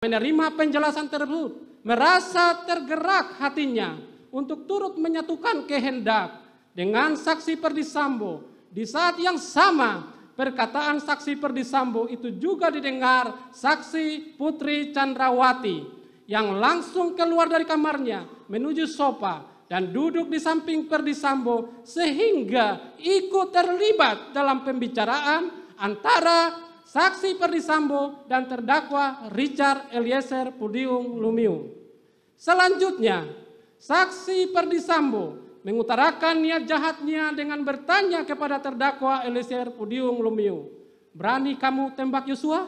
Menerima penjelasan tersebut, merasa tergerak hatinya untuk turut menyatukan kehendak dengan saksi Perdi Sambo. Di saat yang sama, perkataan saksi Perdi Sambo itu juga didengar saksi Putri Chandrawati yang langsung keluar dari kamarnya menuju sofa dan duduk di samping Perdi Sambo sehingga ikut terlibat dalam pembicaraan antara saksi Perdi Sambo dan terdakwa Richard Eliezer Pudium Lumiu. Selanjutnya, saksi Perdi Sambo mengutarakan niat jahatnya dengan bertanya kepada terdakwa Eliezer Pudium Lumiu, "Berani kamu tembak Yosua?"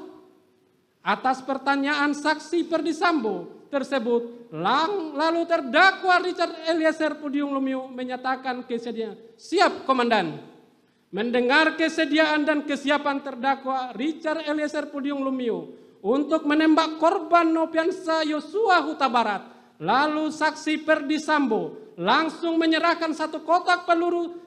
Atas pertanyaan saksi Perdi Sambo tersebut, lalu terdakwa Richard Eliezer Pudium Lumiu menyatakan kesediaan. "Siap, Komandan." Mendengar kesediaan dan kesiapan terdakwa Richard Eliezer Pudium Lumiu untuk menembak korban Nopiansa Yosua Huta Barat, lalu saksi Perdi Sambo langsung menyerahkan satu kotak peluru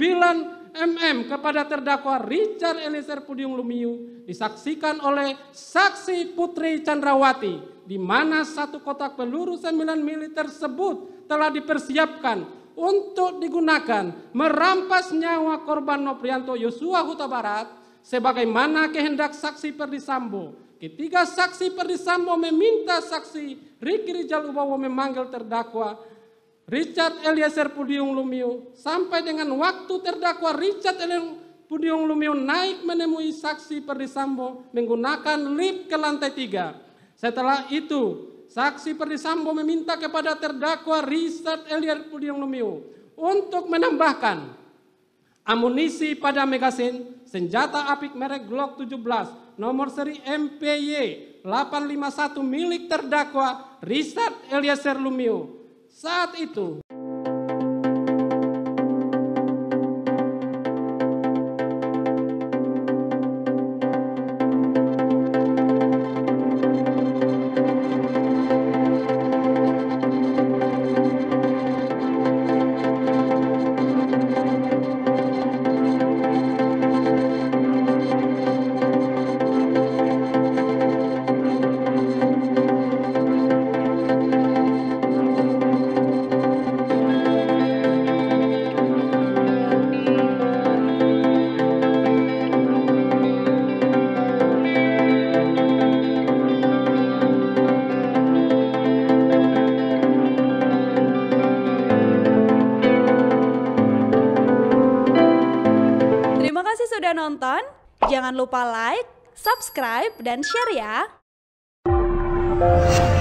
9 mm kepada terdakwa Richard Eliezer Pudium Lumiu, disaksikan oleh saksi Putri Chandrawati, di mana satu kotak peluru 9 mm tersebut telah dipersiapkan untuk digunakan merampas nyawa korban Noprianto Yosua Huta Barat sebagaimana kehendak saksi Perdi Sambo. Ketika saksi Perdi Sambo meminta saksi Riki Rijal Wibowo memanggil terdakwa Richard Eliezer Pudium Lumiu, sampai dengan waktu terdakwa Richard Eliezer Pudium Lumiu naik menemui saksi Perdi Sambo menggunakan lift ke lantai 3. Setelah itu, saksi Perdi Sambo meminta kepada terdakwa Richard Eliezer Pudium Lumiu untuk menambahkan amunisi pada magasin senjata apik merek Glock 17 nomor seri MPY 851 milik terdakwa Richard Eliezer Lumiu. Saat itu, sudah nonton, jangan lupa like, subscribe, dan share ya.